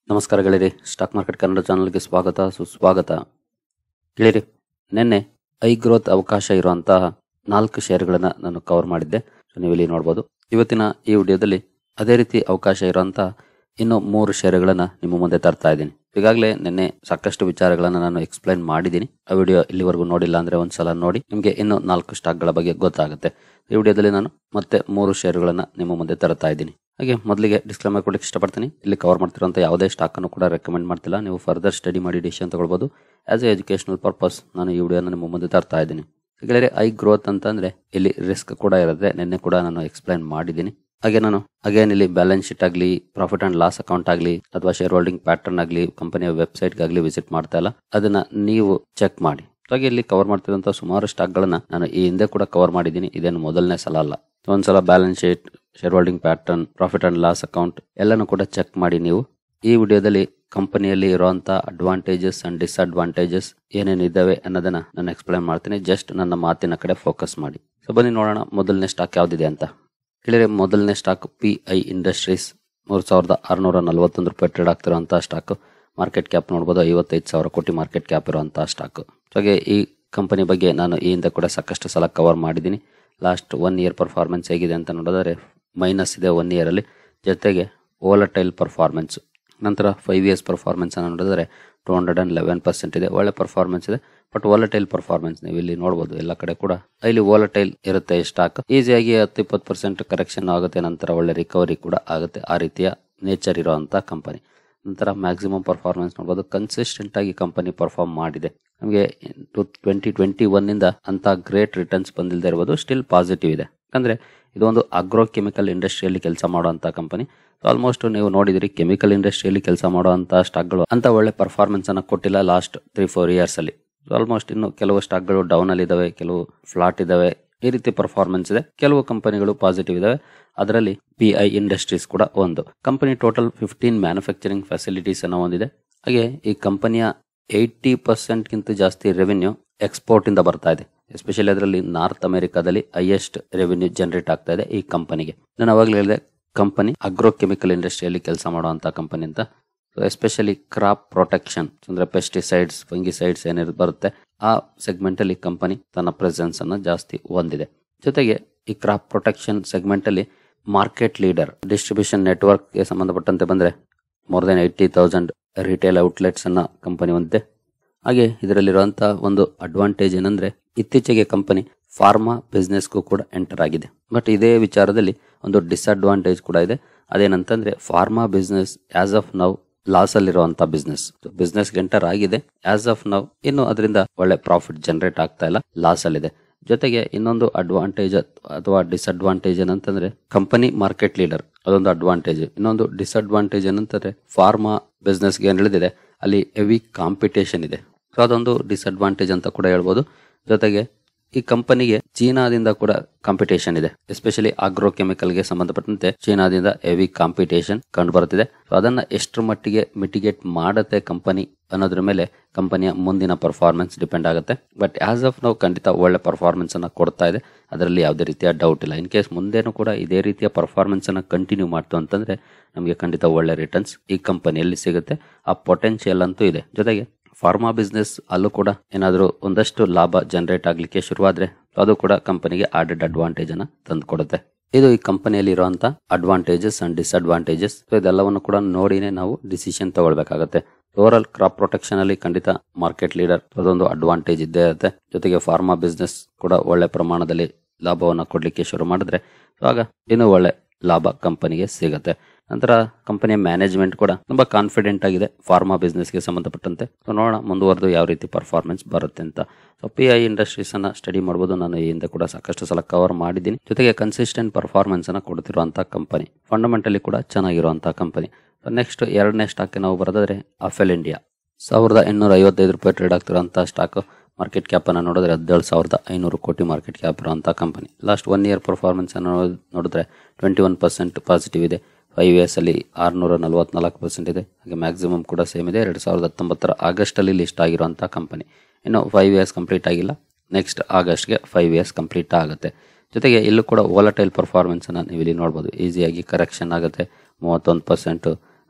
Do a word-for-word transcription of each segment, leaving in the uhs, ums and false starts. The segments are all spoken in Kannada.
ನಮಸ್ಕಾರ ಗೆಳೆಯರಿ, ಸ್ಟಾಕ್ ಮಾರ್ಕೆಟ್ ಕನ್ನಡ ಚಾನಲ್ಗೆ ಸ್ವಾಗತ ಸುಸ್ವಾಗತ. ಗೆಳೆಯರಿ, ನಿನ್ನೆ ಐ ಗ್ರೋತ್ ಅವಕಾಶ ಇರುವಂತಹ ನಾಲ್ಕು ಶೇರ್ಗಳನ್ನು ನಾನು ಕವರ್ ಮಾಡಿದ್ದೆ. ಸೊ ನೀವು ಇಲ್ಲಿ ನೋಡ್ಬೋದು. ಇವತ್ತಿನ ಈ ವಿಡಿಯೋದಲ್ಲಿ ಅದೇ ರೀತಿ ಅವಕಾಶ ಇರುವಂತಹ ಇನ್ನು ಮೂರು ಶೇರುಗಳನ್ನು ನಿಮ್ಮ ಮುಂದೆ ತರ್ತಾ ಇದ್ದೀನಿ. ಈಗಾಗಲೇ ನಿನ್ನೆ ಸಾಕಷ್ಟು ವಿಚಾರಗಳನ್ನು ನಾನು ಎಕ್ಸ್ಪ್ಲೈನ್ ಮಾಡಿದ್ದೀನಿ. ಆ ವಿಡಿಯೋ ಇಲ್ಲಿವರೆಗೂ ನೋಡಿಲ್ಲ ಅಂದ್ರೆ ಒಂದ್ಸಲ ನೋಡಿ, ನಿಮಗೆ ಇನ್ನು ನಾಲ್ಕು ಸ್ಟಾಕ್ಗಳ ಬಗ್ಗೆ ಗೊತ್ತಾಗುತ್ತೆ. ಈ ವಿಡಿಯೋದಲ್ಲಿ ನಾನು ಮತ್ತೆ ಮೂರು ಶೇರುಗಳನ್ನು ನಿಮ್ಮ ಮುಂದೆ ತರ್ತಾ ಇದ್ದೀನಿ. ಹಾಗೆ ಮೊದಲಿಗೆ ಡಿಸ್ಕ್ಲೇಮರ್ ಕೊಡಕ್ಕೆ ಇಷ್ಟಪಡ್ತೀನಿ. ಇಲ್ಲಿ ಕವರ್ ಮಾಡ್ತಿರುವಂಥ ಯಾವುದೇ ಸ್ಟಾಕ್ ಅನ್ನು ಕೂಡ ರೆಕಮೆಂಡ್ ಮಾಡ್ತಿಲ್ಲ. ನೀವು ಫರ್ದರ್ ಸ್ಟಡಿ ಮಾಡಿ ಡಿಸಿಷನ್ ತಗೊಳ್ಬಹುದು. ಆಸ್ ಎ ಎಜುಕೇಶನಲ್ ಪರ್ಪಸ್ ನಾನು ಈ ವಿಡಿಯೋನ ನಿಮ್ಮ ಮುಂದೆ ತರ್ತಾ ಇದ್ದೀನಿ. ಗೆಳೆಯರೆ, ಐ ಗ್ರೋತ್ ಅಂತಂದ್ರೆ ಇಲ್ಲಿ ರಿಸ್ಕ್ ಕೂಡ ಇರುತ್ತೆ. ನಿನ್ನೆ ಕೂಡ ನಾನು ಎಕ್ಸ್ಪ್ಲೈನ್ ಮಾಡಿದ್ದೀನಿ. ಹಾಗೆ ನಾನು ಅಗೇನ್ ಇಲ್ಲಿ ಬ್ಯಾಲೆನ್ಸ್ ಶೀಟ್ ಆಗಲಿ, ಪ್ರಾಫಿಟ್ ಅಂಡ್ ಲಾಸ್ ಅಕೌಂಟ್ ಆಗಲಿ, ಅಥವಾ ಶೇರ್ ಹೋಲ್ಡಿಂಗ್ ಪ್ಯಾಟರ್ನ್ ಆಗಲಿ, ಕಂಪನಿಯ ವೆಬ್ಸೈಟ್ ಆಗಲಿ ವಿಸಿಟ್ ಮಾಡ್ತಾ ಇಲ್ಲ. ಅದನ್ನ ನೀವು ಚೆಕ್ ಮಾಡಿ. ಹಾಗೆ ಇಲ್ಲಿ ಕವರ್ ಮಾಡ್ತಿರುವಂತಹ ಸುಮಾರು ಸ್ಟಾಕ್ ಗಳನ್ನ ನಾನು ಈ ಹಿಂದೆ ಕೂಡ ಕವರ್ ಮಾಡಿದ್ದೀನಿ. ಇದೇನು ಮೊದಲನೇ ಸಲ ಅಲ್ಲ. ಒಂದ್ಸಲ balance sheet, share holding pattern, profit and loss account ಎಲ್ಲಾನು ಕೂಡ ಚೆಕ್ ಮಾಡಿ ನೀವು. ಈ ವಿಡಿಯೋದಲ್ಲಿ ಕಂಪನಿಯಲ್ಲಿ ಇರುವಂತಹ ಅಡ್ವಾಂಟೇಜಸ್ ಅಂಡ್ ಡಿಸ್ಅಡ್ವಾಂಟೇಜಸ್ ಏನೇನಿದ್ದಾವೆ ಅನ್ನೋದನ್ನ ನಾನು ಎಕ್ಸ್ಪ್ಲೈನ್ ಮಾಡ್ತೀನಿ. ಜಸ್ಟ್ ನನ್ನ ಮಾತಿನ ಕಡೆ ಫೋಕಸ್ ಮಾಡಿ. ಸೊ ಬನ್ನಿ ನೋಡೋಣ ಮೊದಲನೇ ಸ್ಟಾಕ್ ಯಾವ್ದಿದೆ ಅಂತ. ಹೇಳಿದ್ರೆ ಮೊದಲನೇ ಸ್ಟಾಕ್ ಪಿ ಐ ಇಂಡಸ್ಟ್ರೀಸ್, ಮೂರ್ ಸಾವಿರದ ಆರ್ನೂರ ನಲವತ್ತೊಂದು ರೂಪಾಯಿ ಟ್ರೇಡ್ ಆಗ್ತಿರುವಂತಹ ಸ್ಟಾಕ್. ಮಾರ್ಕೆಟ್ ಕ್ಯಾಪ್ ನೋಡಬಹುದು, ಐವತ್ತೈದು ಸಾವಿರ ಕೋಟಿ ಮಾರ್ಕೆಟ್ ಕ್ಯಾಪ್ ಇರುವಂತಹ ಸ್ಟಾಕ್. ಹಾಗೆ ಈ ಕಂಪನಿ ಬಗ್ಗೆ ನಾನು ಈ ಹಿಂದೆ ಕೂಡ ಸಾಕಷ್ಟು ಸಲ ಕವರ್ ಮಾಡಿದ್ದೀನಿ. ಲಾಸ್ಟ್ ಒನ್ ಇಯರ್ ಪರ್ಫಾರ್ಮೆನ್ಸ್ ಹೇಗಿದೆ ಅಂತ ನೋಡಿದರೆ ಮೈನಸ್ ಇದೆ ಒನ್ ಇಯರ್ ಅಲ್ಲಿ, ಜೊತೆಗೆ ಓಲಟೈಲ್ ಪರ್ಫಾರ್ಮೆನ್ಸ್. ನಂತರ ಫೈವ್ ಇಯರ್ಸ್ ಪರ್ಫಾರ್ಮೆನ್ಸ್ ಅನ್ನು ನೋಡಿದರೆ two hundred and eleven percent ಇದೆ, ಒಳ್ಳೆ ಪರ್ಫಾರ್ಮೆನ್ಸ್ ಇದೆ. ಬಟ್ ವಾಲಟೈಲ್ ಪರ್ಫಾರ್ಮೆನ್ಸ್ ನೀವು ಇಲ್ಲಿ ನೋಡಬಹುದು. ಎಲ್ಲ ಕಡೆ ಕೂಡ ಇಲ್ಲಿ ವಾಲಟೈಲ್ ಇರುತ್ತೆ ಸ್ಟಾಕ್. ಈಸಿಯಾಗಿ ಹತ್ತು ಇಪ್ಪತ್ತು ಪರ್ಸೆಂಟ್ ಕರೆಕ್ಷನ್ ಆಗುತ್ತೆ, ನಂತರ ಒಳ್ಳೆ ರಿಕವರಿ ಕೂಡ ಆಗುತ್ತೆ. ಆ ರೀತಿಯ ನೇಚರ್ ಇರುವಂತಹ ಕಂಪನಿ. ನಂತರ ಮ್ಯಾಕ್ಸಿಮಮ್ ಪರ್ಫಾರ್ಮೆನ್ಸ್ ನೋಡಬಹುದು. ಕನ್ಸಿಸ್ಟೆಂಟ್ ಆಗಿ ಕಂಪನಿ ಪರ್ಫಾರ್ಮ್ ಮಾಡಿದೆ. ನಮಗೆ ಟ್ವೆಂಟಿ ಟ್ವೆಂಟಿ ಒನ್ ಇಂದ ಅಂತ ಗ್ರೇಟ್ ರಿಟರ್ನ್ಸ್ ಬಂದಿಲ್ಲದೆ ಇರಬಹುದು, ಸ್ಟಿಲ್ ಪಾಸಿಟಿವ್ ಇದೆ. ಯಾಕಂದ್ರೆ ಇದೊಂದು ಅಗ್ರೋ ಕೆಮಿಕಲ್ ಇಂಡಸ್ಟ್ರಿಯಲ್ಲಿ ಕೆಲಸ ಮಾಡುವಂತಹ ಕಂಪನಿ. ಆಲ್ಮೋಸ್ಟ್ ನೀವು ನೋಡಿದಿರಿ, ಕೆಮಿಕಲ್ ಇಂಡಸ್ಟ್ರಿಯಲ್ಲಿ ಕೆಲಸ ಮಾಡುವಂತಹ ಸ್ಟಾಕ್ಗಳು ಅಂತ ಒಳ್ಳೆ ಪರ್ಫಾರ್ಮೆನ್ಸ್ ಅನ್ನ ಕೊಟ್ಟಿಲ್ಲ ಲಾಸ್ಟ್ ತ್ರೀ ಫೋರ್ ಇಯರ್ಸ್ ಅಲ್ಲಿ. ಆಲ್ಮೋಸ್ಟ್ ಇನ್ನು ಕೆಲವು ಸ್ಟಾಕ್ಗಳು ಡೌನ್ ಅಲ್ಲಿ ಇದಾವೆ, ಕೆಲವು ಫ್ಲಾಟ್ ಇದಾವೆ. ಈ ರೀತಿ ಪರ್ಫಾರ್ಮೆನ್ಸ್ ಇದೆ. ಕೆಲವು ಕಂಪನಿಗಳು ಪಾಸಿಟಿವ್ ಇದಾವೆ. ಅದರಲ್ಲಿ ಪಿ ಐ ಇಂಡಸ್ಟ್ರೀಸ್ ಕೂಡ ಒಂದು company. Total fifteen manufacturing facilities ಅನ್ನು ಹೊಂದಿದೆ. ಹಾಗೆ ಈ ಕಂಪನಿಯ ಏಯ್ಟಿ ಪರ್ಸೆಂಟ್ ಗಿಂತ ಜಾಸ್ತಿ ರೆವೆನ್ಯೂ ಎಕ್ಸ್ಪೋರ್ಟ್ ಇಂದ ಬರ್ತಾ ಇದೆ. ಎಸ್ಪೆಷಲಿ ಅದರಲ್ಲಿ ನಾರ್ತ್ ಅಮೆರಿಕಾದಲ್ಲಿ ಹೈಯೆಸ್ಟ್ ರೆವೆನ್ಯೂ ಜನರೇಟ್ ಆಗ್ತಾ ಇದೆ ಈ ಕಂಪನಿಗೆ. ನಾನು ಅವಾಗಲೇ ಹೇಳಿದೆ, ಕಂಪನಿ ಅಗ್ರೋ ಕೆಮಿಕಲ್ ಇಂಡಸ್ಟ್ರಿಯಲ್ಲಿ ಕೆಲಸ ಮಾಡುವಂತಹ ಕಂಪನಿ ಅಂತ. ಎಸ್ಪೆಷಲಿ ಕ್ರಾಪ್ ಪ್ರೊಟೆಕ್ಷನ್ ಅಂದ್ರೆ ಪೆಸ್ಟಿಸೈಡ್ಸ್, ಫಂಗಿಸೈಡ್ಸ್ ಏನಿರುತ್ತೆ ಬರುತ್ತೆ, ಆ ಸೆಗ್ಮೆಂಟ್ ಅಲ್ಲಿ ಕಂಪನಿ ತನ್ನ ಪ್ರೆಸೆನ್ಸ್ ಅನ್ನು ಜಾಸ್ತಿ ಹೊಂದಿದೆ. ಜೊತೆಗೆ ಈ ಕ್ರಾಪ್ ಪ್ರೊಟೆಕ್ಷನ್ ಸೆಗ್ಮೆಂಟ್ ಅಲ್ಲಿ ಮಾರ್ಕೆಟ್ ಲೀಡರ್. ಡಿಸ್ಟ್ರಿಬ್ಯೂಷನ್ ನೆಟ್ವರ್ಕ್ ಗೆ ಸಂಬಂಧಪಟ್ಟಂತೆ ಬಂದ್ರೆ more than eighty thousand retail outlets ಅನ್ನ ಕಂಪನಿ ಹೊಂದಿದೆ. ಹಾಗೆ ಇದರಲ್ಲಿರುವಂತಹ ಒಂದು ಅಡ್ವಾಂಟೇಜ್ ಏನಂದ್ರೆ, ಇತ್ತೀಚೆಗೆ ಕಂಪನಿ ಫಾರ್ಮಾ ಬಿಸ್ನೆಸ್ಗೂ ಕೂಡ ಎಂಟರ್ ಆಗಿದೆ. ಬಟ್ ಇದೇ ವಿಚಾರದಲ್ಲಿ ಒಂದು ಡಿಸ್ಅಡ್ವಾಂಟೇಜ್ ಕೂಡ ಇದೆ. ಅದೇನಂತಂದ್ರೆ, pharma business as of now loss ಅಲ್ಲಿರುವಂತ ಬಿಸ್ನೆಸ್. ಬಿಸ್ನೆಸ್ ಎಂಟರ್ ಆಗಿದೆ ಆಸ್ ಆಫ್ ನೌ, ಇನ್ನು ಅದರಿಂದ ಒಳ್ಳೆ ಪ್ರಾಫಿಟ್ ಜನರೇಟ್ ಆಗ್ತಾ ಇಲ್ಲ, ಲಾಸ್ ಅಲ್ಲಿದೆ. ಜೊತೆಗೆ ಇನ್ನೊಂದು ಅಡ್ವಾಂಟೇಜ್ ಅಥವಾ ಡಿಸ್ಅಡ್ವಾಂಟೇಜ್ ಏನಂತಂದ್ರೆ, ಕಂಪನಿ ಮಾರ್ಕೆಟ್ ಲೀಡರ್, ಅದೊಂದು ಅಡ್ವಾಂಟೇಜ್. ಇನ್ನೊಂದು ಡಿಸ್ಅಡ್ವಾಂಟೇಜ್ ಏನಂತಂದ್ರೆ, ಫಾರ್ಮಾ ಬಿಸ್ನೆಸ್ ಗೆ ಏನ್ ಹೇಳಿದಿದೆ ಅಲ್ಲಿ ಹೆವಿ ಕಾಂಪಿಟೇಷನ್ ಇದೆ. ಸೊ ಅದೊಂದು ಡಿಸ್ಅಡ್ವಾಂಟೇಜ್ ಅಂತ ಕೂಡ ಹೇಳ್ಬೋದು. ಜೊತೆಗೆ ಈ ಕಂಪನಿಗೆ ಚೀನಾದಿಂದ ಕೂಡ ಕಾಂಪಿಟೇಷನ್ ಇದೆ. ಎಸ್ಪೆಷಲಿ ಆಗ್ರೋ ಕೆಮಿಕಲ್ ಗೆ ಸಂಬಂಧಪಟ್ಟಂತೆ ಚೀನಾದಿಂದ ಹೆವಿ ಕಾಂಪಿಟೇಷನ್ ಕಂಡು ಬರುತ್ತಿದೆ. ಸೊ ಅದನ್ನ ಎಷ್ಟರ ಮಟ್ಟಿಗೆ ಮಿಟಿಗೇಟ್ ಮಾಡುತ್ತೆ ಕಂಪನಿ ಅನ್ನೋದ್ರ ಮೇಲೆ ಕಂಪನಿಯ ಮುಂದಿನ ಪರ್ಫಾರ್ಮೆನ್ಸ್ ಡಿಪೆಂಡ್ ಆಗುತ್ತೆ. ಬಟ್ ಆಸ್ ಆಫ್ ನಾವು ಖಂಡಿತ ಒಳ್ಳೆ ಪರ್ಫಾರ್ಮೆನ್ಸ್ ಅನ್ನ ಕೊಡ್ತಾ ಇದೆ, ಅದರಲ್ಲಿ ಯಾವುದೇ ರೀತಿಯ ಡೌಟ್ ಇಲ್ಲ. ಇನ್ ಕೇಸ್ ಮುಂದೇನು ಕೂಡ ಇದೇ ರೀತಿಯ ಪರ್ಫಾರ್ಮೆನ್ಸ್ ಅನ್ನ ಕಂಟಿನ್ಯೂ ಮಾಡ್ತು ಅಂತಂದ್ರೆ ನಮಗೆ ಖಂಡಿತ ಒಳ್ಳೆ ರಿಟರ್ನ್ಸ್ ಈ ಕಂಪನಿಯಲ್ಲಿ ಸಿಗುತ್ತೆ. ಆ ಪೊಟೆನ್ಶಿಯಲ್ ಅಂತೂ ಇದೆ. ಜೊತೆಗೆ ಫಾರ್ಮಾ ಬಿಸ್ನೆಸ್ ಅಲ್ಲೂ ಕೂಡ ಏನಾದರೂ ಒಂದಷ್ಟು ಲಾಭ ಜನರೇಟ್ ಆಗ್ಲಿಕ್ಕೆ ಶುರುವಾದ್ರೆ ಅದು ಕೂಡ ಕಂಪನಿಗೆ ಆಡೆಡ್ ಅಡ್ವಾಂಟೇಜ್ ಅನ್ನ ತಂದು ಕೊಡುತ್ತೆ. ಇದು ಈ ಕಂಪನಿಯಲ್ಲಿ ಇರುವಂತಹ ಅಡ್ವಾಂಟೇಜಸ್ ಅಂಡ್ ಡಿಸ್ಅಡ್ವಾಂಟೇಜಸ್. ಇದೆಲ್ಲವನ್ನು ಕೂಡ ನೋಡಿನೇ ನಾವು ಡಿಸಿಷನ್ ತಗೊಳ್ಬೇಕಾಗುತ್ತೆ. ಓವರಾಲ್ ಕ್ರಾಪ್ ಪ್ರೊಟೆಕ್ಷನ್ ಅಲ್ಲಿ ಖಂಡಿತ ಮಾರ್ಕೆಟ್ ಲೀಡರ್, ಅದೊಂದು ಅಡ್ವಾಂಟೇಜ್ ಇದ್ದೇ ಇರುತ್ತೆ. ಜೊತೆಗೆ ಫಾರ್ಮಾ ಬಿಸ್ನೆಸ್ ಕೂಡ ಒಳ್ಳೆ ಪ್ರಮಾಣದಲ್ಲಿ ಲಾಭವನ್ನು ಕೊಡ್ಲಿಕ್ಕೆ ಶುರು ಮಾಡಿದ್ರೆ ಆಗ ಇನ್ನೂ ಒಳ್ಳೆ ಲಾಭ ಕಂಪನಿಗೆ ಸಿಗುತ್ತೆ. ನಂತರ ಕಂಪನಿಯ ಮ್ಯಾನೇಜ್ಮೆಂಟ್ ಕೂಡ ತುಂಬಾ ಕಾನ್ಫಿಡೆಂಟ್ ಆಗಿದೆ ಫಾರ್ಮಾ ಬಿಸ್ನೆಸ್ ಗೆ ಸಂಬಂಧಪಟ್ಟಂತೆ. ಸೊ ನೋಡೋಣ ಮುಂದುವರೆದು ಯಾವ ರೀತಿ ಪರ್ಫಾರ್ಮೆನ್ಸ್ ಬರುತ್ತೆ ಅಂತ. ಸೊ ಪಿ ಐ ಇಂಡಸ್ಟ್ರೀಸ್ ಅನ್ನ ಸ್ಟಡಿ ಮಾಡಬಹುದು. ನಾನು ಈ ಹಿಂದೆ ಕೂಡ ಸಾಕಷ್ಟು ಸಲ ಕವರ್ ಮಾಡಿದ್ದೀನಿ. ಜೊತೆಗೆ ಕನ್ಸಿಸ್ಟೆಂಟ್ ಪರ್ಫಾರ್ಮೆನ್ಸ್ ಅನ್ನ ಕೊಡ್ತಿರುವಂತಹ ಕಂಪನಿ, ಫಂಡಮೆಂಟಲಿ ಕೂಡ ಚೆನ್ನಾಗಿರುವಂತಹ ಕಂಪನಿ. ನೆಕ್ಸ್ಟ್ ಎರಡನೇ ಸ್ಟಾಕ್ ನಾವು ಬರೋದಾದ್ರೆ ಅಫೆಲ್ ಇಂಡಿಯಾ. ಸಾವಿರದ ಇನ್ನೂರ ಐವತ್ತೈದು ರೂಪಾಯಿ ಟ್ರೇಡ್ ಆಗ್ತಿರುವಂತಹ ಸ್ಟಾಕ್. ಮಾರ್ಕೆಟ್ ಕ್ಯಾಪ್ ಅನ್ನ ನೋಡಿದ್ರೆ ಹದಿನೇಳು ಸಾವಿರದ ಐನೂರು ಕೋಟಿ ಮಾರ್ಕೆಟ್ ಕ್ಯಾಪ್ ಇರುವಂತಹ company. Last one year performance ಅನ್ನು ನೋಡಿದ್ರೆ ಟ್ವೆಂಟಿ ಒನ್ ಪರ್ಸೆಂಟ್ ಪಾಸಿಟಿವ್ ಇದೆ. ಫೈವ್ ಇಯರ್ಸ್ ಅಲ್ಲಿ ಆರ್ನೂರ ನಲವತ್ನಾಲ್ಕು ಪರ್ಸೆಂಟ್ ಇದೆ. ಹಾಗೆ ಮ್ಯಾಕ್ಸಿಮಮ್ ಕೂಡ ಸೇಮ್ ಇದೆ. ಎರಡ್ ಸಾವಿರದ ಹತ್ತೊಂಬತ್ತರ ಆಗಸ್ಟ್ ಅಲ್ಲಿ ಲಿಸ್ಟ್ ಆಗಿರುವಂತಹ ಕಂಪನಿ. ಇನ್ನು ಫೈವ್ ಇಯರ್ಸ್ ಕಂಪ್ಲೀಟ್ ಆಗಿಲ್ಲ. ನೆಕ್ಸ್ಟ್ ಆಗಸ್ಟ್ಗೆ ಫೈವ್ ಇಯರ್ಸ್ ಕಂಪ್ಲೀಟ್ ಆಗುತ್ತೆ. ಜೊತೆಗೆ ಇಲ್ಲೂ ಕೂಡ ವಾಲಟೈಲ್ ಪರ್ಫಾರ್ಮೆನ್ಸ್ ಅನ್ನ ನೀವು ಇಲ್ಲಿ ನೋಡಬಹುದು. ಈಸಿಯಾಗಿ ಕರೆಕ್ಷನ್ ಆಗುತ್ತೆ ಮೂವತ್ತೊಂದು ಪರ್ಸೆಂಟ್,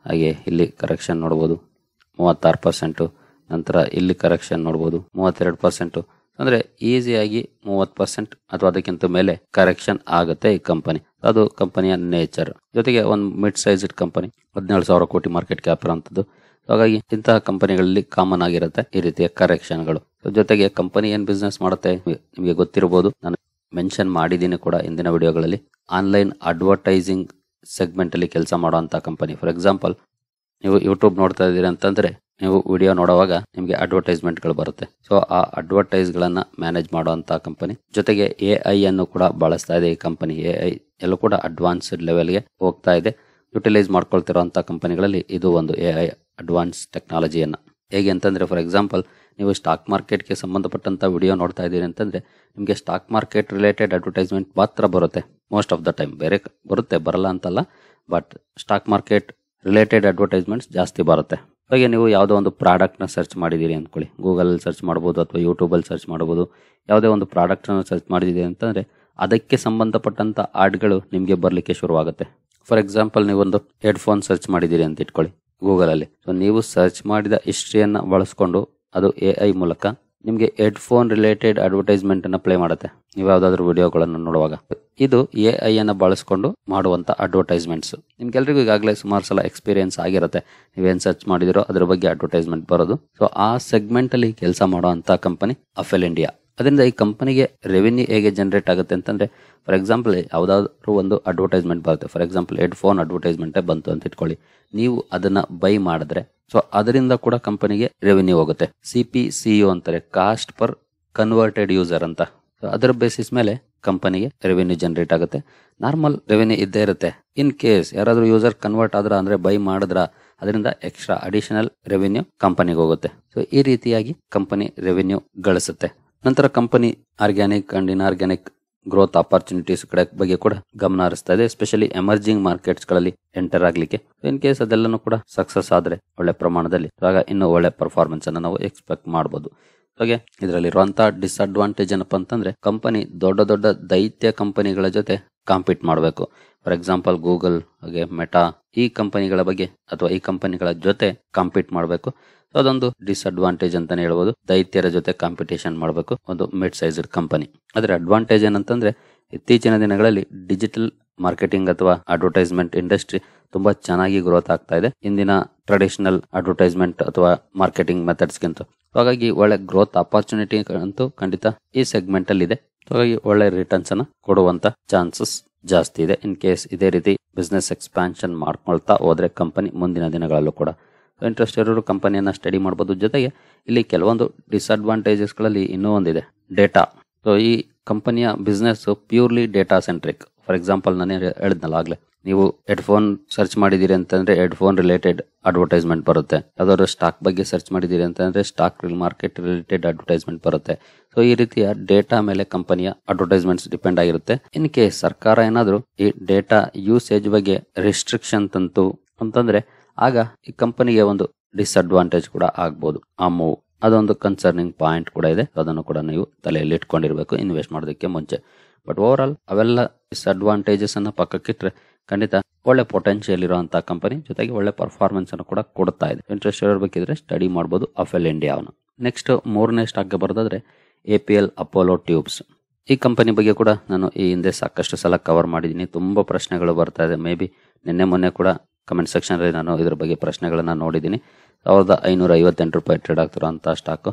ಹಾಗೆ ಇಲ್ಲಿ ಕರೆಕ್ಷನ್ ನೋಡ್ಬೋದು ಮೂವತ್ತಾರು ಪರ್ಸೆಂಟು. ನಂತರ ಇಲ್ಲಿ ಕರೆಕ್ಷನ್ ನೋಡ್ಬೋದು ಮೂವತ್ತೆರಡು ಪರ್ಸೆಂಟು. ಅಂದ್ರೆ ಈಸಿಯಾಗಿ ಮೂವತ್ತು ಪರ್ಸೆಂಟ್ ಅಥವಾ ಅದಕ್ಕಿಂತ ಮೇಲೆ ಕರೆಕ್ಷನ್ ಆಗುತ್ತೆ ಈ ಕಂಪನಿ. ಅದು ಕಂಪನಿಯ ನೇಚರ್. ಜೊತೆಗೆ ಒಂದು ಮಿಡ್ ಸೈಜ್ಡ್ ಕಂಪನಿ, ಹದಿನೇಳು ಸಾವಿರ ಕೋಟಿ ಮಾರ್ಕೆಟ್ ಕ್ಯಾಪ್ ಇರುವಂತದ್ದು. ಹಾಗಾಗಿ ಇಂತಹ ಕಂಪನಿಗಳಲ್ಲಿ ಕಾಮನ್ ಆಗಿರುತ್ತೆ ಈ ರೀತಿಯ ಕರೆಕ್ಷನ್ಗಳು. ಜೊತೆಗೆ ಕಂಪನಿ ಏನ್ ಬಿಸ್ನೆಸ್ ಮಾಡುತ್ತೆ ನಿಮಗೆ ಗೊತ್ತಿರಬಹುದು, ನಾನು ಮೆನ್ಷನ್ ಮಾಡಿದ್ದೀನಿ ಕೂಡ ಹಿಂದಿನ ವಿಡಿಯೋಗಳಲ್ಲಿ. ಆನ್ಲೈನ್ ಅಡ್ವರ್ಟೈಸಿಂಗ್ ಸೆಗ್ಮೆಂಟ್ ಅಲ್ಲಿ ಕೆಲಸ ಮಾಡುವಂತ ಕಂಪನಿ. ಫಾರ್ ಎಕ್ಸಾಂಪಲ್, ನೀವು ಯೂಟ್ಯೂಬ್ ನೋಡ್ತಾ ಇದ್ದೀರಿ ಅಂತಂದ್ರೆ ನೀವು ವಿಡಿಯೋ ನೋಡುವಾಗ ನಿಮಗೆ ಅಡ್ವರ್ಟೈಸ್ಮೆಂಟ್ ಗಳು ಬರುತ್ತೆ. ಸೊ ಆ ಅಡ್ವರ್ಟೈಸ್ ಗಳನ್ನ ಮ್ಯಾನೇಜ್ ಮಾಡುವಂತ ಕಂಪನಿ. ಜೊತೆಗೆ ಎ ಐ ಅನ್ನು ಕೂಡ ಬಳಸ್ತಾ ಇದೆ ಈ ಕಂಪನಿ. ಎ ಐ ಎಲ್ಲೂ ಕೂಡ ಅಡ್ವಾನ್ಸ್ಡ್ ಲೆವೆಲ್ಗೆ ಹೋಗ್ತಾ ಇದೆ. ಯುಟಿಲೈಸ್ ಮಾಡ್ಕೊಳ್ತಿರುವಂತಹ ಕಂಪನಿಗಳಲ್ಲಿ ಇದು ಒಂದು ಎ ಐ ಅಡ್ವಾನ್ಸ್ ಟೆಕ್ನಾಲಜಿಯನ್ನ. ಹೇಗೆ ಅಂತಂದ್ರೆ, ಫಾರ್ ಎಕ್ಸಾಂಪಲ್, ನೀವು ಸ್ಟಾಕ್ ಮಾರ್ಕೆಟ್ಗೆ ಸಂಬಂಧಪಟ್ಟಂತ ವಿಡಿಯೋ ನೋಡ್ತಾ ಇದ್ದೀರಿ ಅಂತಂದ್ರೆ ನಿಮಗೆ ಸ್ಟಾಕ್ ಮಾರ್ಕೆಟ್ ರಿಲೇಟೆಡ್ ಅಡ್ವರ್ಟೈಸ್ಮೆಂಟ್ ಮಾತ್ರ ಬರುತ್ತೆ ಮೋಸ್ಟ್ ಆಫ್ ದ ಟೈಮ್. ಬೇರೆ ಬರುತ್ತೆ, ಬರಲ್ಲ ಅಂತಲ್ಲ, but stock market related advertisements ಜಾಸ್ತಿ ಬರುತ್ತೆ. ಹಾಗೆ ನೀವು ಯಾವುದೋ ಒಂದು ಪ್ರಾಡಕ್ಟ್ ನ ಸರ್ಚ್ ಮಾಡಿದ್ದೀರಿ ಅಂದ್ಕೊಳ್ಳಿ, ಗೂಗಲ್ ಸರ್ಚ್ ಮಾಡಬಹುದು ಅಥವಾ ಯೂಟ್ಯೂಬ್ ಅಲ್ಲಿ ಸರ್ಚ್ ಮಾಡಬಹುದು. ಯಾವುದೇ ಒಂದು ಪ್ರಾಡಕ್ಟ್ ಅನ್ನು ಸರ್ಚ್ ಮಾಡಿದ್ದೀರಿ ಅಂತಂದ್ರೆ ಅದಕ್ಕೆ ಸಂಬಂಧಪಟ್ಟಂತ ಆಡ್ಗಳು ನಿಮಗೆ ಬರ್ಲಿಕ್ಕೆ ಶುರುವಾಗುತ್ತೆ. ಫಾರ್ ಎಕ್ಸಾಂಪಲ್, ನೀವೊಂದು ಹೆಡ್ಫೋನ್ ಸರ್ಚ್ ಮಾಡಿದ್ದೀರಿ ಅಂತ ಇಟ್ಕೊಳ್ಳಿ ಗೂಗಲ್ ಅಲ್ಲಿ. ಸೊ ನೀವು ಸರ್ಚ್ ಮಾಡಿದ ಹಿಸ್ಟ್ರಿಯನ್ನ ಬಳಸ್ಕೊಂಡು ಅದು ಎ ಐ ಮೂಲಕ ನಿಮಗೆ ಹೆಡ್ಫೋನ್ ರಿಲೇಟೆಡ್ ಅಡ್ವರ್ಟೈಸ್ಮೆಂಟ್ ಅನ್ನ ಪ್ಲೇ ಮಾಡುತ್ತೆ ನೀವು ಯಾವ್ದಾದ್ರು ವಿಡಿಯೋಗಳನ್ನು ನೋಡುವಾಗ. ಇದು ಎ ಐ ಅನ್ನ ಬಳಸ್ಕೊಂಡು ಮಾಡುವಂತ ಅಡ್ವರ್ಟೈಸ್ಮೆಂಟ್ಸ್. ನಿಮ್ಗೆಲ್ರಿಗೂ ಈಗಾಗಲೇ ಸುಮಾರು ಸಲ ಎಕ್ಸ್ಪೀರಿಯನ್ಸ್ ಆಗಿರುತ್ತೆ. ನೀವೇನ್ ಸರ್ಚ್ ಮಾಡಿದಿರೋ ಅದ್ರ ಬಗ್ಗೆ ಅಡ್ವರ್ಟೈಸ್ಮೆಂಟ್ ಬರೋದು. ಸೊ ಆ ಸೆಗ್ಮೆಂಟ್ ಅಲ್ಲಿ ಕೆಲಸ ಮಾಡುವಂತ ಕಂಪನಿ ಅಫೆಲ್ ಇಂಡಿಯಾ. ಅದರಿಂದ ಈ ಕಂಪನಿಗೆ ರೆವಿನ್ಯೂ ಹೇಗೆ ಜನರೇಟ್ ಆಗುತ್ತೆ ಅಂತಂದ್ರೆ, ಫಾರ್ ಎಕ್ಸಾಂಪಲ್, ಯಾವ್ದಾದ್ರು ಒಂದು ಅಡ್ವರ್ಟೈಸ್ಮೆಂಟ್ ಬರುತ್ತೆ. ಫಾರ್ ಎಕ್ಸಾಂಪಲ್, ಹೆಡ್ಫೋನ್ ಅಡ್ವರ್ಟೈಸ್ಮೆಂಟ್ ಬಂತು ಅಂತ ಇಟ್ಕೊಳ್ಳಿ, ನೀವು ಅದನ್ನ ಬೈ ಮಾಡಿದ್ರೆ ಸೊ ಅದರಿಂದ ಕೂಡ ಕಂಪನಿಗೆ ರೆವಿನ್ಯೂ ಹೋಗುತ್ತೆ. ಸಿ ಪಿ ಸಿ ಯು ಅಂತಾರೆ, ಕಾಸ್ಟ್ ಪರ್ ಕನ್ವರ್ಟೆಡ್ ಯೂಸರ್ ಅಂತ. ಸೊ ಅದರ ಬೇಸಿಸ್ ಮೇಲೆ ಕಂಪನಿಗೆ ರೆವಿನ್ಯೂ ಜನರೇಟ್ ಆಗುತ್ತೆ. ನಾರ್ಮಲ್ ರೆವಿನ್ಯೂ ಇದ್ದೇ ಇರುತ್ತೆ. ಇನ್ ಕೇಸ್ ಯಾರಾದ್ರೂ ಯೂಸರ್ ಕನ್ವರ್ಟ್ ಆದ್ರ ಅಂದ್ರೆ ಬೈ ಮಾಡಿದ್ರ ಅದರಿಂದ ಎಕ್ಸ್ಟ್ರಾ ಅಡಿಷನಲ್ ರೆವಿನ್ಯೂ ಕಂಪನಿಗೆ ಹೋಗುತ್ತೆ. ಸೊ ಈ ರೀತಿಯಾಗಿ ಕಂಪನಿ ರೆವಿನ್ಯೂ ಗಳಿಸುತ್ತೆ. ನಂತರ company organic and inorganic growth opportunities ಕಡೆ ಬಗ್ಗೆ ಕೂಡ ಗಮನ ಹರಿಸ್ತಾ ಇದೆ. ಎಸ್ಪೆಷಲಿ ಎಮರ್ಜಿಂಗ್ ಮಾರ್ಕೆಟ್ಸ್ ಗಳಲ್ಲಿ ಎಂಟರ್ ಆಗ್ಲಿಕ್ಕೆ. ಇನ್ ಕೇಸ್ ಅದೆಲ್ಲನೂ ಕೂಡ ಸಕ್ಸಸ್ ಆದ್ರೆ ಒಳ್ಳೆ ಪ್ರಮಾಣದಲ್ಲಿ ಆಗ ಇನ್ನೂ ಒಳ್ಳೆ ಪರ್ಫಾರ್ಮೆನ್ಸ್ ಅನ್ನು ನಾವು ಎಕ್ಸ್ಪೆಕ್ಟ್ ಮಾಡಬಹುದು. ಹಾಗೆ ಇದರಲ್ಲಿರುವಂತಹ ಡಿಸ್ಅಡ್ವಾಂಟೇಜ್ ಏನಪ್ಪಾ ಅಂತಂದ್ರೆ, ಕಂಪನಿ ದೊಡ್ಡ ದೊಡ್ಡ ದೈತ್ಯ ಕಂಪನಿಗಳ ಜೊತೆ ಕಾಂಪೀಟ್ ಮಾಡಬೇಕು. ಫಾರ್ ಎಕ್ಸಾಂಪಲ್, ಗೂಗಲ್ ಹಾಗೆ ಮೆಟಾ ಈ ಕಂಪನಿಗಳ ಬಗ್ಗೆ ಅಥವಾ ಈ ಕಂಪನಿಗಳ ಜೊತೆ ಕಾಂಪೀಟ್ ಮಾಡಬೇಕು. ಅದೊಂದು ಡಿಸ್ಅಡ್ವಾಂಟೇಜ್ ಅಂತಾನೆ ಹೇಳ್ಬೋದು. ದೈತ್ಯರ ಜೊತೆ ಕಾಂಪಿಟೇಷನ್ ಮಾಡಬೇಕು ಒಂದು ಮಿಡ್ ಸೈಜ್ಡ್ ಕಂಪನಿ. ಅದರ ಅಡ್ವಾಂಟೇಜ್ ಏನಂತಂದ್ರೆ, ಇತ್ತೀಚಿನ ದಿನಗಳಲ್ಲಿ ಡಿಜಿಟಲ್ ಮಾರ್ಕೆಟಿಂಗ್ ಅಥವಾ ಅಡ್ವರ್ಟೈಸ್ಮೆಂಟ್ ಇಂಡಸ್ಟ್ರಿ ತುಂಬಾ ಚೆನ್ನಾಗಿ ಗ್ರೋತ್ ಆಗ್ತಾ ಇದೆ ಇಂದಿನ ಟ್ರೆಡಿಷನಲ್ ಅಡ್ವರ್ಟೈಸ್ಮೆಂಟ್ ಅಥವಾ ಮಾರ್ಕೆಟಿಂಗ್ ಮೆಥಡ್ಸ್ ಗಿಂತ. ಹಾಗಾಗಿ ಒಳ್ಳೆ ಗ್ರೋತ್ ಆಪರ್ಚುನಿಟಿ ಅಂತೂ ಖಂಡಿತ ಈ ಸೆಗ್ಮೆಂಟ್ ಅಲ್ಲಿ ಇದೆ. ಹಾಗಾಗಿ ಒಳ್ಳೆ ರಿಟರ್ನ್ಸ್ ಅನ್ನ ಕೊಡುವಂತ ಚಾನ್ಸಸ್ ಜಾಸ್ತಿ ಇದೆ. ಇನ್ ಕೇಸ್ ಇದೇ ರೀತಿ ಬಿಸ್ನೆಸ್ ಎಕ್ಸ್ಪಾನ್ಷನ್ ಮಾಡ್ಕೊಳ್ತಾ ಹೋದ್ರೆ ಕಂಪನಿ ಮುಂದಿನ ದಿನಗಳಲ್ಲೂ ಕೂಡ ಇಂಟ್ರೆಸ್ಟ್ ಇರೋರು ಕಂಪನಿಯನ್ನ ಸ್ಟಡಿ ಮಾಡಬಹುದು. ಜೊತೆಗೆ ಇಲ್ಲಿ ಕೆಲವೊಂದು ಡಿಸ್ಅಡ್ವಾಂಟೇಜಸ್ ಗಳಲ್ಲಿ ಇನ್ನೂ ಒಂದಿದೆ, ಡೇಟಾ. ಸೊ ಈ ಕಂಪನಿಯ business purely data centric. For example, ನಾನು ಹೇಳಿದ್ನಲ್ಲ ಆಗ್ಲೇ, ನೀವು ಹೆಡ್ಫೋನ್ ಸರ್ಚ್ ಮಾಡಿದೀರಿ ಅಂತಂದ್ರೆ ಹೆಡ್ಫೋನ್ ರಿಲೇಟೆಡ್ ಅಡ್ವರ್ಟೈಸ್ಮೆಂಟ್ ಬರುತ್ತೆ. ಯಾವ್ದಾದ್ರು ಸ್ಟಾಕ್ ಬಗ್ಗೆ ಸರ್ಚ್ ಮಾಡಿದೀರಿ ಅಂತಂದ್ರೆ ಸ್ಟಾಕ್ ಮಾರ್ಕೆಟ್ ರಿಲೇಟೆಡ್ ಅಡ್ವರ್ಟೈಸ್ಮೆಂಟ್ ಬರುತ್ತೆ. ಸೊ ಈ ರೀತಿಯ ಡೇಟಾ ಮೇಲೆ ಕಂಪನಿಯ ಅಡ್ವರ್ಟೈಸ್ಮೆಂಟ್ಸ್ ಡಿಪೆಂಡ್ ಆಗಿರುತ್ತೆ. ಇನ್ ಕೇಸ್ ಸರ್ಕಾರ ಏನಾದ್ರು ಈ ಡೇಟಾ ಯೂಸೇಜ್ ಬಗ್ಗೆ ರೆಸ್ಟ್ರಿಕ್ಷನ್ ತಂತು ಅಂತಂದ್ರೆ ಆಗ ಈ ಕಂಪನಿಗೆ ಒಂದು ಡಿಸ್ಅಡ್ವಾಂಟೇಜ್ ಕೂಡ ಆಗ್ಬಹುದು. ಆ ಮೂವ್ ಅದೊಂದು ಕನ್ಸರ್ನಿಂಗ್ ಪಾಯಿಂಟ್ ಕೂಡ ಇದೆ. ಅದನ್ನು ಕೂಡ ನೀವು ತಲೆಯಲ್ಲಿ ಇಟ್ಕೊಂಡಿರ್ಬೇಕು ಇನ್ವೆಸ್ಟ್ ಮಾಡೋದಕ್ಕೆ ಮುಂಚೆ. ಬಟ್ ಓವರ್ ಆಲ್ ಅವೆಲ್ಲ ಡಿಸ್ಅಡ್ವಾಂಟೇಜಸ್ ಅನ್ನ ಪಕ್ಕಕ್ಕಿಟ್ರೆ ಖಂಡಿತ ಒಳ್ಳೆ ಪೊಟೆನ್ಶಿಯಲ್ ಇರುವಂತಹ ಕಂಪನಿ, ಜೊತೆಗೆ ಒಳ್ಳೆ ಪರ್ಫಾರ್ಮೆನ್ಸ್ ಅನ್ನು ಕೂಡ ಕೊಡ್ತಾ ಇದೆ. ಇಂಟ್ರೆಸ್ಟ್ ಇರಬೇಕಿದ್ರೆ ಸ್ಟಡಿ ಮಾಡಬಹುದು ಅಫೆಲ್ ಇಂಡಿಯಾವನ್ನು. ನೆಕ್ಸ್ಟ್ ಮೂರನೇ ಸ್ಟಾಕ್ ಬರೋದಾದ್ರೆ A P L Apollo tubes. ಈ ಕಂಪನಿ ಬಗ್ಗೆ ಕೂಡ ನಾನು ಈ ಹಿಂದೆ ಸಾಕಷ್ಟು ಸಲ ಕವರ್ ಮಾಡಿದ್ದೀನಿ. ತುಂಬಾ ಪ್ರಶ್ನೆಗಳು ಬರ್ತಾ ಇದೆ. ಮೇ ಬಿ ನಿನ್ನೆ ಮೊನ್ನೆ ಕೂಡ ಕಮೆಂಟ್ ಸೆಕ್ಷನ್ ಅಲ್ಲಿ ನಾನು ಇದ್ರ ಬಗ್ಗೆ ಪ್ರಶ್ನೆಗಳನ್ನ ನೋಡಿದ್ದೀನಿ. ಸಾವಿರದ ಐನೂರ ಐವತ್ತೆಂಟು ರೂಪಾಯಿ ಟ್ರೇಡ್ ಆಗ್ತಿರುವಂತಹ ಸ್ಟಾಕ್,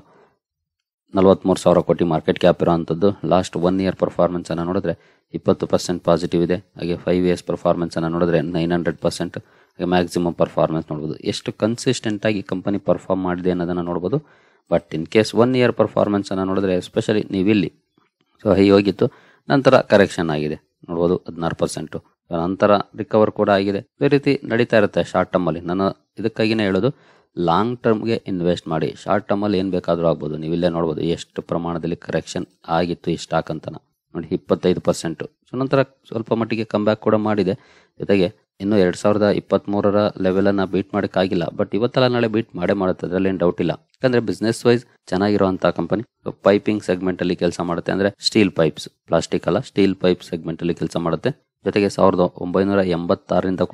ನಲವತ್ಮೂರು ಸಾವಿರ ಕೋಟಿ ಮಾರ್ಕೆಟ್ ಕ್ಯಾಪ್ ಇರುವಂತದ್ದು. ಲಾಸ್ಟ್ ಒನ್ ಇಯರ್ ಪರ್ಫಾರ್ಮೆನ್ಸ್ ಅನ್ನ ನೋಡಿದ್ರೆ ಇಪ್ಪತ್ತು ಪರ್ಸೆಂಟ್ ಪಾಸಿಟಿವ್ ಇದೆ. ಹಾಗೆ ಫೈವ್ ಇಯರ್ಸ್ ಪರ್ಫಾರ್ಮೆನ್ಸ್ ಅನ್ನ ನೋಡಿದ್ರೆ ನೈನ್ ಹಂಡ್ರೆಡ್ ಪರ್ಸೆಂಟ್ ಹಾಗೆ ಮ್ಯಾಕ್ಸಿಮಮ್ ಪರ್ಫಾರ್ಮೆನ್ಸ್ ನೋಡಬಹುದು. ಎಷ್ಟು ಕನ್ಸಿಸ್ಟೆಂಟ್ ಆಗಿ ಕಂಪನಿ ಪರ್ಫಾರ್ಮ್ ಮಾಡಿದೆ ಅನ್ನೋದನ್ನ ನೋಡಬಹುದು. But in case one year performance ಅನ್ನ ನೋಡಿದ್ರೆ ಎಸ್ಪೆಷಲಿ ನೀವಿಲ್ಲಿ ಸೊ ಹೈ ಹೋಗಿತ್ತು, ನಂತರ ಕರೆಕ್ಷನ್ ಆಗಿದೆ ನೋಡಬಹುದು ಹದಿನಾರು ಪರ್ಸೆಂಟ್, ನಂತರ ರಿಕವರ್ ಕೂಡ ಆಗಿದೆ. ಈ ರೀತಿ ನಡೀತಾ ಇರುತ್ತೆ ಶಾರ್ಟ್ ಟರ್ಮ್ ಅಲ್ಲಿ. ನಾನು ಇದಕ್ಕಾಗಿನೇ ಹೇಳೋದು, ಲಾಂಗ್ ಟರ್ಮ್ಗೆ ಇನ್ವೆಸ್ಟ್ ಮಾಡಿ. ಶಾರ್ಟ್ ಟರ್ಮ್ ಅಲ್ಲಿ ಏನ್ ಬೇಕಾದ್ರೂ ಆಗ್ಬೋದು. ನೀವು ಇಲ್ಲೇ ನೋಡಬಹುದು ಎಷ್ಟು ಪ್ರಮಾಣದಲ್ಲಿ ಕರೆಕ್ಷನ್ ಆಗಿತ್ತು ಈ ಸ್ಟಾಕ್ ಅಂತ ನೋಡಿ, ಇಪ್ಪತ್ತೈದು ಪರ್ಸೆಂಟ್. ಸೊ ನಂತರ ಸ್ವಲ್ಪ ಮಟ್ಟಿಗೆ ಕಮ್ ಬ್ಯಾಕ್ ಕೂಡ ಮಾಡಿದೆ. ಜೊತೆಗೆ ಇನ್ನು ಎರಡ್ ಸಾವಿರದ ಇಪ್ಪತ್ತ್ ಮೂರರ ಲೆವೆಲ್ ಅನ್ನ ಬೀಟ್ ಮಾಡಕ್ಕಾಗಿಲ್ಲ, ಬಟ್ ಇವತ್ತೆಲ್ಲ ನಾಳೆ ಬೀಟ್ ಮಾಡೇ ಮಾಡುತ್ತೆ, ಅದ್ರಲ್ಲಿ ಏನ್ ಡೌಟ್ ಇಲ್ಲ. ಯಾಕಂದ್ರೆ ಬಿಸ್ನೆಸ್ ವೈಸ್ ಚೆನ್ನಾಗಿರುವಂತಹ ಕಂಪನಿ. ಪೈಪಿಂಗ್ ಸೆಗ್ಮೆಂಟ್ ಅಲ್ಲಿ ಕೆಲಸ ಮಾಡುತ್ತೆ, ಅಂದ್ರೆ ಸ್ಟೀಲ್ ಪೈಪ್ಸ್, ಪ್ಲಾಸ್ಟಿಕ್ ಅಲ್ಲ ಸ್ಟೀಲ್ ಪೈಪ್ ಸೆಗ್ಮೆಂಟ್ ಅಲ್ಲಿ ಕೆಲಸ ಮಾಡುತ್ತೆ. ಜೊತೆಗೆ ಸಾವಿರದ ಒಂಬೈನೂರ ಎಂಬತ್ತಾರರಿಂದ ಕೂಡ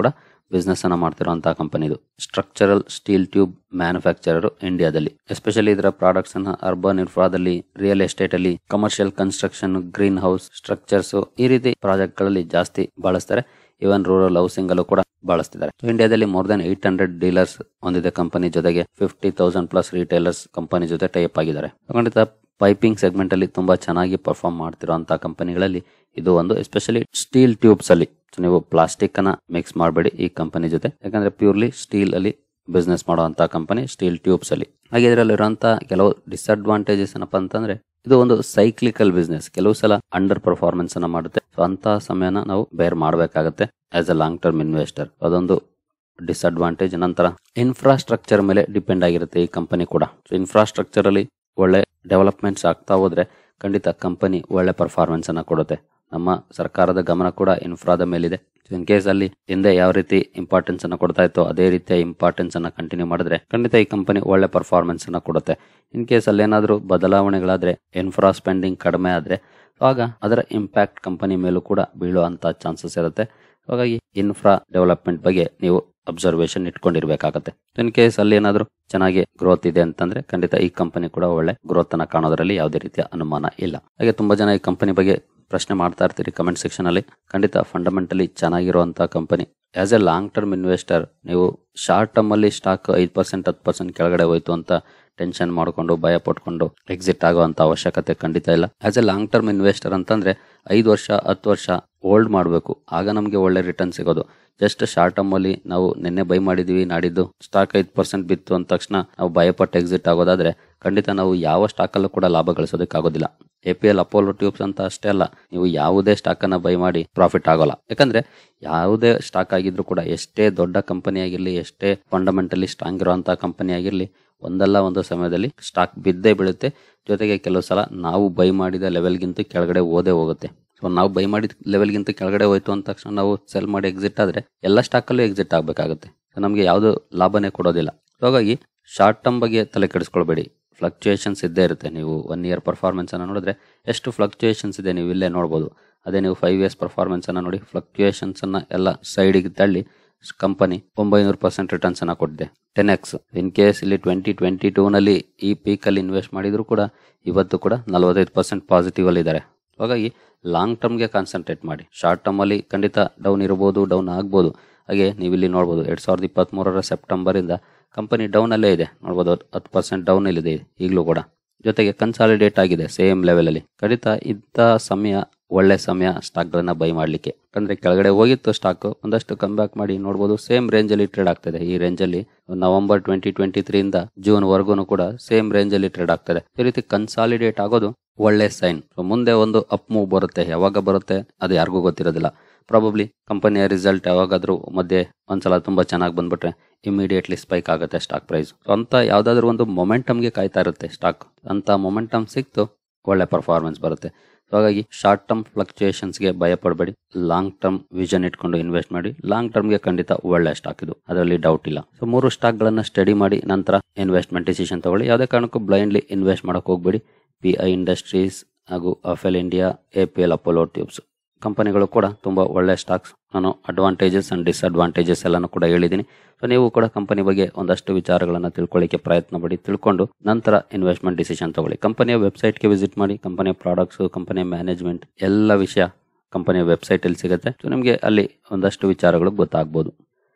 ಬಿಸ್ನೆಸ್ ಅನ್ನ ಮಾಡ್ತಿರುವಂತಹ ಕಂಪನಿ ಇದು. ಸ್ಟ್ರಕ್ಚರಲ್ ಸ್ಟೀಲ್ ಟ್ಯೂಬ್ ಮ್ಯಾನುಫ್ಯಾಕ್ಚರರ್ ಇಂಡಿಯಾದಲ್ಲಿ. ಎಸ್ಪೆಷಲಿ ಇದರ ಪ್ರಾಡಕ್ಟ್ಸ್ ಅನ್ನ ಅರ್ಬನ್ ಇನ್ಫ್ರಾದಲ್ಲಿ, ರಿಯಲ್ ಎಸ್ಟೇಟ್ ಅಲ್ಲಿ, commercial construction, green house structures ಈ ರೀತಿ ಪ್ರಾಜೆಕ್ಟ್ ಗಳಲ್ಲಿ ಜಾಸ್ತಿ ಬಳಸ್ತಾರೆ. ಇವನ್ ರೂರಲ್ ಹೌಸಿಂಗ್ ಅಲ್ಲೂ ಕೂಡ ಬಳಸ್ತಿದ್ದಾರೆ. ಇಂಡಿಯಾದಲ್ಲಿ more than eight hundred dealers ಹೊಂದಿದೆ ಕಂಪನಿ, ಜೊತೆಗೆ fifty thousand plus retailers company ಜೊತೆ ಟೈಪ್ ಆಗಿದ್ದಾರೆ. ಖಂಡಿತ ಪೈಪಿಂಗ್ ಸೆಗ್ಮೆಂಟ್ ಅಲ್ಲಿ ತುಂಬಾ ಚೆನ್ನಾಗಿ ಪರ್ಫಾರ್ಮ್ ಮಾಡ್ತಿರುವಂತಹ ಕಂಪನಿಗಳಲ್ಲಿ ಇದು ಒಂದು. ಎಸ್ಪೆಷಲಿ ಸ್ಟೀಲ್ ಟ್ಯೂಬ್ಸ್ ಅಲ್ಲಿ ನೀವು ಪ್ಲಾಸ್ಟಿಕ್ ಅನ್ನ ಮಿಕ್ಸ್ ಮಾಡಬೇಡಿ ಈ ಕಂಪನಿ ಜೊತೆ, ಯಾಕಂದ್ರೆ ಪ್ಯೂರ್ಲಿ ಸ್ಟೀಲ್ ಅಲ್ಲಿ ಬಿಸ್ನೆಸ್ ಮಾಡುವಂತಹ ಕಂಪನಿ ಸ್ಟೀಲ್ ಟ್ಯೂಬ್ಸ್ ಅಲ್ಲಿ. ಹಾಗೆ ಇದರಲ್ಲಿರುವಂತಹ ಕೆಲವು ಡಿಸ್ಅಡ್ವಾಂಟೇಜಸ್ ಏನಪ್ಪಾ ಅಂತಂದ್ರೆ ಇದು ಒಂದು ಸೈಕ್ಲಿಕಲ್ ಬಿಸ್ನೆಸ್. ಕೆಲವು ಸಲ ಅಂಡರ್ ಪರ್ಫಾರ್ಮೆನ್ಸ್ ಅನ್ನ ಮಾಡುತ್ತೆ. ಸೊ ಅಂತ ಸಮಯನ ನಾವು ಬೇರ್ ಮಾಡಬೇಕಾಗುತ್ತೆ as a long term investor. ಅದೊಂದು ಡಿಸ್ಅಡ್ವಾಂಟೇಜ್. ನಂತರ ಇನ್ಫ್ರಾಸ್ಟ್ರಕ್ಚರ್ ಮೇಲೆ ಡಿಪೆಂಡ್ ಆಗಿರುತ್ತೆ ಈ ಕಂಪನಿ ಕೂಡ. ಸೊ ಇನ್ಫ್ರಾಸ್ಟ್ರಕ್ಚರ್ ಅಲ್ಲಿ ಒಳ್ಳೆ ಡೆವಲಪ್ಮೆಂಟ್ಸ್ ಆಗ್ತಾ ಹೋದ್ರೆ ಖಂಡಿತ ಕಂಪನಿ ಒಳ್ಳೆ ಪರ್ಫಾರ್ಮೆನ್ಸ್ ಅನ್ನ ಕೊಡುತ್ತೆ. ನಮ್ಮ ಸರ್ಕಾರದ ಗಮನ ಕೂಡ ಇನ್ಫ್ರಾದ ಮೇಲಿದೆ. ಇನ್ ಕೇಸ್ ಅಲ್ಲಿ ಹಿಂದೆ ಯಾವ ರೀತಿ ಇಂಪಾರ್ಟೆನ್ಸ್ ಅನ್ನ ಕೊಡ್ತಾ ಇತ್ತೋ ಅದೇ ರೀತಿಯ ಇಂಪಾರ್ಟೆನ್ಸ್ ಅನ್ನ ಕಂಟಿನ್ಯೂ ಮಾಡಿದ್ರೆ ಖಂಡಿತ ಈ ಕಂಪನಿ ಒಳ್ಳೆ ಪರ್ಫಾರ್ಮೆನ್ಸ್ ಅನ್ನ ಕೊಡುತ್ತೆ. ಇನ್ ಕೇಸ್ ಅಲ್ಲಿ ಏನಾದ್ರೂ ಬದಲಾವಣೆಗಳಾದ್ರೆ, ಇನ್ಫ್ರಾ ಸ್ಪೆಂಡಿಂಗ್ ಕಡಿಮೆ ಆದ್ರೆ ಆಗ ಅದರ ಇಂಪ್ಯಾಕ್ಟ್ ಕಂಪನಿ ಮೇಲೂ ಕೂಡ ಬೀಳುವಂತ ಚಾನ್ಸಸ್ ಇರುತ್ತೆ. ಹಾಗಾಗಿ ಇನ್ಫ್ರಾ ಡೆವಲಪ್ಮೆಂಟ್ ಬಗ್ಗೆ ನೀವು ಅಬ್ಸರ್ವೇಷನ್ ಇಟ್ಕೊಂಡಿರ್ಬೇಕಾಗತ್ತೆ. ಇನ್ ಕೇಸ್ ಅಲ್ಲಿ ಏನಾದ್ರೂ ಚೆನ್ನಾಗಿ ಗ್ರೋತ್ ಇದೆ ಅಂತಂದ್ರೆ ಖಂಡಿತ ಈ ಕಂಪನಿ ಕೂಡ ಒಳ್ಳೆ ಗ್ರೋತ್ ಅನ್ನ ಕಾಣೋದ್ರಲ್ಲಿ ಯಾವುದೇ ರೀತಿಯ ಅನುಮಾನ ಇಲ್ಲ. ಹಾಗೆ ತುಂಬಾ ಜನ ಈ ಕಂಪನಿ ಬಗ್ಗೆ ಪ್ರಶ್ನೆ ಮಾಡ್ತಾ ಇರ್ತೀರಿ ಕಮೆಂಟ್ ಸೆಕ್ಷನ್ ಅಲ್ಲಿ. ಖಂಡಿತ ಫಂಡಮೆಂಟಲಿ ಚೆನ್ನಾಗಿರುವಂತಹ company. As a long term investor ನೀವು ಶಾರ್ಟ್ ಟರ್ಮ್ ಅಲ್ಲಿ ಸ್ಟಾಕ್ ಐದು ಪರ್ಸೆಂಟ್ ಹತ್ತು ಪರ್ಸೆಂಟ್ ಕೆಳಗಡೆ ಹೋಯ್ತು ಅಂತ ಟೆನ್ಷನ್ ಮಾಡ್ಕೊಂಡು ಭಯ ಪಟ್ಕೊಂಡು ಎಕ್ಸಿಟ್ ಆಗುವಂತ ಅವಶ್ಯಕತೆ ಖಂಡಿತ ಇಲ್ಲ. As a long term investor ಅಂತಂದ್ರೆ ಐದು ವರ್ಷ ಹತ್ತು ವರ್ಷ ಹೋಲ್ಡ್ ಮಾಡಬೇಕು, ಆಗ ನಮಗೆ ಒಳ್ಳೆ ರಿಟರ್ನ್ ಸಿಗೋದು. ಜಸ್ಟ್ ಶಾರ್ಟ್ ಟರ್ಮ್ ಅಲ್ಲಿ ನಾವು ನಿನ್ನೆ ಬೈ ಮಾಡಿದೀವಿ, ನಾಡಿದ್ದು ಸ್ಟಾಕ್ ಐದು ಪರ್ಸೆಂಟ್ ಬಿತ್ತು ಅಂದ ತಕ್ಷಣ ನಾವು ಭಯಪಟ್ಟು ಎಕ್ಸಿಟ್ ಆಗೋದಾದ್ರೆ ಖಂಡಿತ ನಾವು ಯಾವ ಸ್ಟಾಕ್ ಅಲ್ಲೂ ಕೂಡ ಲಾಭ ಗಳಿಸೋದಕ್ಕಾಗೋದಿಲ್ಲ. A P L, Apollo tubes ಅಂತ ಅಷ್ಟೇ ಅಲ್ಲ, ನೀವು ಯಾವುದೇ ಸ್ಟಾಕ್ ಅನ್ನ ಬೈ ಮಾಡಿ ಪ್ರಾಫಿಟ್ ಆಗೋಲ್ಲ. ಯಾಕಂದ್ರೆ ಯಾವುದೇ ಸ್ಟಾಕ್ ಆಗಿದ್ರು ಕೂಡ, ಎಷ್ಟೇ ದೊಡ್ಡ ಕಂಪನಿ ಆಗಿರ್ಲಿ, ಎಷ್ಟೇ ಫಂಡಮೆಂಟಲಿ ಸ್ಟ್ರಾಂಗ್ ಇರುವಂತಹ ಕಂಪನಿ ಆಗಿರ್ಲಿ, ಒಂದಲ್ಲ ಒಂದು ಸಮಯದಲ್ಲಿ ಸ್ಟಾಕ್ ಬಿದ್ದೇ ಬೀಳುತ್ತೆ. ಜೊತೆಗೆ ಕೆಲವು ಸಲ ನಾವು ಬೈ ಮಾಡಿದ ಲೆವೆಲ್ಗಿಂತ ಕೆಳಗಡೆ ಓದೇ ಹೋಗುತ್ತೆ. ಸೊ ನಾವು ಬೈ ಮಾಡಿದ ಲೆವೆಲ್ಗಿಂತ ಕೆಳಗಡೆ ಹೋಯ್ತು ಅಂದ ತಕ್ಷಣ ನಾವು ಸೆಲ್ ಮಾಡಿ ಎಕ್ಸಿಟ್ ಆದ್ರೆ ಎಲ್ಲ ಸ್ಟಾಕ್ ಅಲ್ಲೂ ಎಕ್ಸಿಟ್ ಆಗ್ಬೇಕಾಗುತ್ತೆ. ಸೊ ನಮಗೆ ಯಾವ್ದು ಲಾಭನೇ ಕೊಡೋದಿಲ್ಲ. ಹಾಗಾಗಿ ಶಾರ್ಟ್ ಟರ್ಮ್ ಬಗ್ಗೆ ತಲೆ ಕೆಡಿಸ್ಕೊಳ್ಬೇಡಿ. ಫ್ಲಕ್ಚುಯೇಷನ್ಸ್ ಇದ್ದೇ ಇರುತ್ತೆ. ನೀವು ಒನ್ ಇಯರ್ ಪರ್ಫಾರ್ಮೆನ್ಸ್ ಅನ್ನ ನೋಡಿದ್ರೆ ಎಷ್ಟು ಫ್ಲಕ್ಚುಯೇಷನ್ಸ್ ಇದೆ ನೀವು ಇಲ್ಲೇ ನೋಡಬಹುದು. ಅದೇ ನೀವು ಫೈವ್ ಇಯರ್ಸ್ ಪರ್ಫಾರ್ಮೆನ್ಸ್ ಅನ್ನ ನೋಡಿ, ಫ್ಲಕ್ಚುಯೇಷನ್ಸ್ ಅನ್ನ ಎಲ್ಲ ಸೈಡಿಗೆ ತಳ್ಳಿ ಕಂಪನಿ ಒಂಬೈನೂರು ಪರ್ಸೆಂಟ್ ರಿಟರ್ನ್ಸ್ ಅನ್ನ ಕೊಟ್ಟಿದೆ, ಟೆನ್ ಎಕ್ಸ್. ಇನ್ ಕೇಸ್ ಇಲ್ಲಿ ಟ್ವೆಂಟಿ ಟ್ವೆಂಟಿ ಟೂ ನಲ್ಲಿ ಈ ಪೀಕ್ ಅಲ್ಲಿ ಇನ್ವೆಸ್ಟ್ ಮಾಡಿದ್ರು ಕೂಡ ಇವತ್ತು ಕೂಡ ನಲವತ್ತೈದು ಪರ್ಸೆಂಟ್ ಪಾಸಿಟಿವ್ ಅಲ್ಲಿ ಇದ್ದಾರೆ. ಹಾಗಾಗಿ ಲಾಂಗ್ ಟರ್ಮ್ಗೆ ಕಾನ್ಸಂಟ್ರೇಟ್ ಮಾಡಿ. ಶಾರ್ಟ್ ಟರ್ಮ್ ಅಲ್ಲಿ ಖಂಡಿತ ಡೌನ್ ಇರಬಹುದು, ಡೌನ್ ಆಗ್ಬೋದು. ಹಾಗೆ ನೀವು ಇಲ್ಲಿ ನೋಡಬಹುದು ಎರಡ್ ಸಾವಿರದ ಇಪ್ಪತ್ತ್ ಮೂರರ ಸೆಪ್ಟೆಂಬರ್ ಇಂದ ಕಂಪನಿ ಡೌನ್ ಅಲ್ಲೇ ಇದೆ ನೋಡಬಹುದು. ಹತ್ತು ಪರ್ಸೆಂಟ್ ಡೌನ್ ಇದೆ ಈಗಲೂ ಕೂಡ. ಜೊತೆಗೆ ಕನ್ಸಾಲಿಡೇಟ್ ಆಗಿದೆ ಸೇಮ್ ಲೆವೆಲ್ ಅಲ್ಲಿ. ಖಂಡಿತ ಇಂಥ ಸಮಯ ಒಳ್ಳೆ ಸಮಯ ಸ್ಟಾಕ್ ಗಳನ್ನ ಬೈ ಮಾಡ್ಲಿಕ್ಕೆ. ಯಾಕಂದ್ರೆ ಕೆಳಗಡೆ ಹೋಗಿತ್ತು ಸ್ಟಾಕ್, ಒಂದಷ್ಟು ಕಮ್ ಬ್ಯಾಕ್ ಮಾಡಿ ನೋಡಬಹುದು ಸೇಮ್ ರೇಂಜ್ ಅಲ್ಲಿ ಟ್ರೇಡ್ ಆಗ್ತದೆ. ಈ ರೇಂಜ್ ಅಲ್ಲಿ ನವೆಂಬರ್ ಟ್ವೆಂಟಿ ಟ್ವೆಂಟಿ ತ್ರೀ ಇಂದ ಜೂನ್ ವರ್ಗೂನು ಕೂಡ ಸೇಮ್ ರೇಂಜ್ ಅಲ್ಲಿ ಟ್ರೇಡ್ ಆಗ್ತದೆ. ಈ ರೀತಿ ಕನ್ಸಾಲಿಡೇಟ್ ಆಗೋದು ಒಳ್ಳೆ ಸೈನ್. ಮುಂದೆ ಒಂದು ಅಪ್ ಮೂವ್ ಬರುತ್ತೆ, ಯಾವಾಗ ಬರುತ್ತೆ ಅದು ಯಾರಿಗೂ ಗೊತ್ತಿರೋದಿಲ್ಲ. ಪ್ರಾಬಬ್ಲಿ ಕಂಪನಿಯ ರಿಸಲ್ಟ್ ಯಾವಾಗಾದ್ರೂ ಮಧ್ಯೆ ಒಂದ್ಸಲ ತುಂಬಾ ಚೆನ್ನಾಗಿ ಬಂದ್ಬಿಟ್ರೆ ಇಮಿಡಿಯೇಟ್ಲಿ ಸ್ಪೈಕ್ ಆಗುತ್ತೆ ಸ್ಟಾಕ್ ಪ್ರೈಸ್. ಅಂತ ಯಾವ್ದಾದ್ರು ಒಂದು ಮೊಮೆಂಟಮ್ಗೆ ಕಾಯ್ತಾ ಇರುತ್ತೆ ಸ್ಟಾಕ್. ಅಂತ ಮೊಮೆಂಟಮ್ ಸಿಕ್ತು ಒಳ್ಳೆ ಪರ್ಫಾರ್ಮೆನ್ಸ್ ಬರುತ್ತೆ. ಹಾಗಾಗಿ ಶಾರ್ಟ್ ಟರ್ಮ್ ಫ್ಲಕ್ಚುಯೇಷನ್ಸ್ಗೆ ಭಯ ಪಡಬೇಡಿ. ಲಾಂಗ್ ಟರ್ಮ್ ವಿಷನ್ ಇಟ್ಕೊಂಡು ಇನ್ವೆಸ್ಟ್ ಮಾಡಿ. ಲಾಂಗ್ ಟರ್ಮ್ಗೆ ಖಂಡಿತ ಒಳ್ಳೆ ಸ್ಟಾಕ್ ಇದು, ಅದರಲ್ಲಿ ಡೌಟ್ ಇಲ್ಲ. ಸೊ ಮೂರು ಸ್ಟಾಕ್ ಗಳನ್ನ ಸ್ಟಡಿ ಮಾಡಿ ನಂತರ ಇನ್ವೆಸ್ಟ್ಮೆಂಟ್ ಡಿಸಿಷನ್ ತಗೊಳ್ಳಿ. ಯಾವುದೇ ಕಾರಣಕ್ಕೂ ಬ್ಲೈಂಡ್ಲಿ ಇನ್ವೆಸ್ಟ್ ಮಾಡಕ್ ಹೋಗ್ಬೇಡಿ. ಪಿ ಐ ಇಂಡಸ್ಟ್ರೀಸ್ ಹಾಗೂ Affle India, A P L, Apollo tubes ಕಂಪನಿಗಳು ಕೂಡ ತುಂಬಾ ಒಳ್ಳೆ ಸ್ಟಾಕ್ಸ್. ನಾನು ಅಡ್ವಾಂಟೇಜಸ್ ಅಂಡ್ ಡಿಸ್ಅಡ್ವಾಂಟೇಜಸ್ ಎಲ್ಲಾನು ಕೂಡ ಹೇಳಿದ್ದೀನಿ. ಸೊ ನೀವು ಕೂಡ ಕಂಪನಿ ಬಗ್ಗೆ ಒಂದಷ್ಟು ವಿಚಾರಗಳನ್ನ ತಿಳ್ಕೊಳ್ಳಿಕ್ಕೆ ಪ್ರಯತ್ನ ಪಡಿ. ತಿಳ್ಕೊಂಡು ನಂತರ ಇನ್ವೆಸ್ಟ್ಮೆಂಟ್ ಡಿಸಿಷನ್ ತಗೊಳ್ಳಿ. ಕಂಪನಿಯ ವೆಬ್ಸೈಟ್ಗೆ ವಿಸಿಟ್ ಮಾಡಿ. ಕಂಪನಿಯ ಪ್ರಾಡಕ್ಟ್ಸ್, ಕಂಪನಿಯ ಮ್ಯಾನೇಜ್ಮೆಂಟ್ ಎಲ್ಲ ವಿಷಯ ಕಂಪನಿಯ ವೆಬ್ಸೈಟ್ ಅಲ್ಲಿ ಸಿಗುತ್ತೆ. ಸೊ ನಿಮಗೆ ಅಲ್ಲಿ ಒಂದಷ್ಟು ವಿಚಾರಗಳು ಗೊತ್ತಾಗ್ಬೋದು.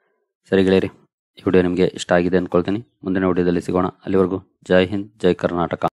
ಸರಿ ಗೆಳೆಯರಿ, ಈ ವಿಡಿಯೋ ನಿಮಗೆ ಇಷ್ಟ ಆಗಿದೆ ಅಂದ್ಕೊಳ್ತೀನಿ. ಮುಂದಿನ ವಿಡಿಯೋದಲ್ಲಿ ಸಿಗೋಣ. ಅಲ್ಲಿವರೆಗೂ ಜೈ ಹಿಂದ್, ಜೈ ಕರ್ನಾಟಕ.